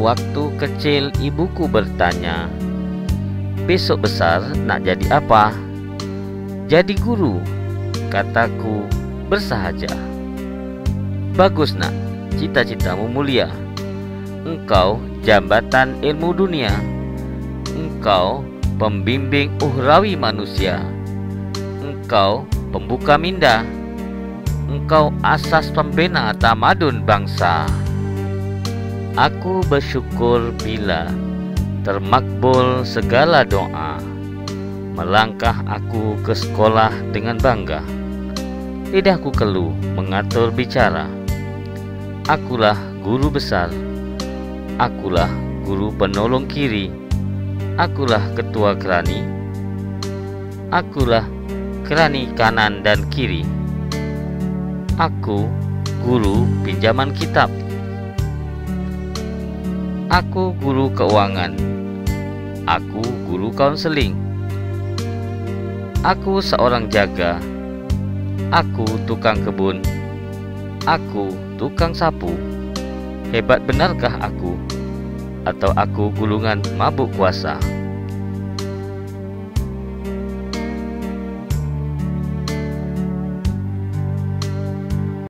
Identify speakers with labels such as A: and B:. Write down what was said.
A: Waktu kecil ibuku bertanya, "Besok besar nak jadi apa?" "Jadi guru," kataku bersahaja. "Bagus nak, cita-citamu mulia. Engkau jambatan ilmu dunia. Engkau pembimbing uhrawi manusia. Engkau pembuka minda. Engkau asas pembina tamadun bangsa." Aku bersyukur bila termakbul segala doa. Melangkah aku ke sekolah dengan bangga. Lidahku keluh mengatur bicara. Akulah guru besar. Akulah guru penolong kiri. Akulah ketua kerani. Akulah kerani kanan dan kiri. Aku guru pinjaman kitab. Aku guru keuangan. Aku guru konseling. Aku seorang jaga. Aku tukang kebun. Aku tukang sapu. Hebat benarkah aku? Atau aku gulungan mabuk kuasa?